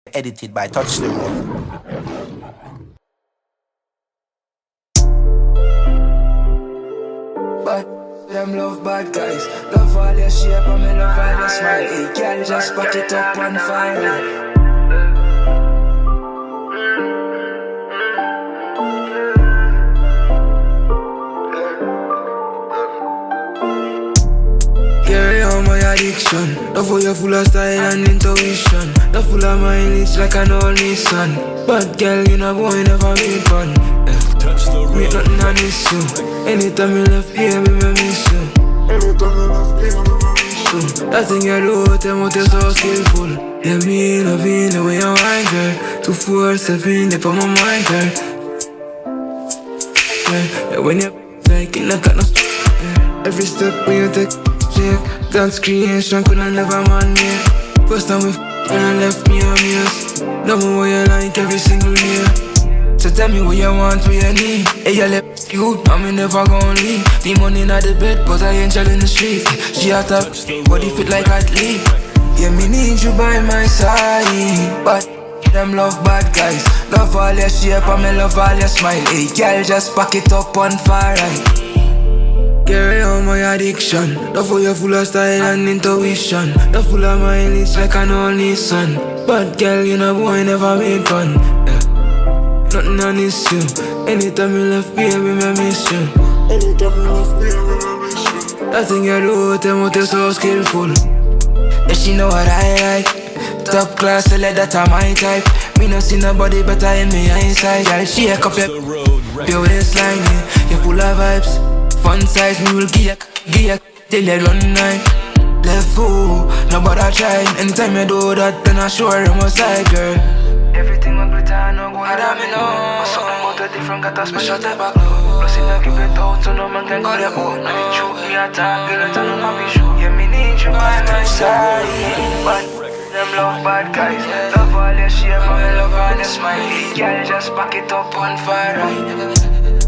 Edited by Touch the Road. But them love bad guys. Love all your shape and me love all your smile. Hey, girl, just pack it up on fire. Carry on my addiction. Love for you full of style and intuition. Love full of mileage like an old Nissan. Bad girl, you know boy never made fun. Make nothing an issue. Anytime you left here, me miss you. Anytime you left here, me miss you. That thing you do, them out, you're so skillful. Yeah, me loving the way you wine, girl. 247, they put my mind, girl. Yeah, when you like it, like no yeah. Every step when you take shake, dance creation, could I never man me. First time we when I left me a mess. Know what you like every single year. So tell me what you want, what you need. Hey, you left you, and me never gon' leave. The money not the bed, but I angel in the street. She had a body fit like athlete. Yeah, me need you by my side. But them love bad guys. Love all your shape and me love all your smile. Hey, girl, just pack it up on fire. Carry on my addiction. Love for you full of style and intuition. Love full of mileage like an old Nissan. Bad girl, you know boy never made fun. Nothing an issue. Anytime you left me, baby, I miss you. Anytime you left me, baby, I miss you. That thing you do, them out, you're so skillful. Yeah, she know what I like. Top class, so let that are my type. Me no see nobody better in me inside. Girl, shake up your waistline, yeah. You're full of vibes. Fun size, me will give you till you run night. Left fool, nobody try. Anytime you do that, then I show her my side, girl. Everything will glitter, no go ahead, me know. Something about a different, got a special type of glow. Plus, if I give it out, so no man can call your own. And it shoot me attack, girl, and I'm happy show. Yeah, me need you by my side. But them love bad guys. Love all your shape, and love all your smile. Girl, just pack it up on fire.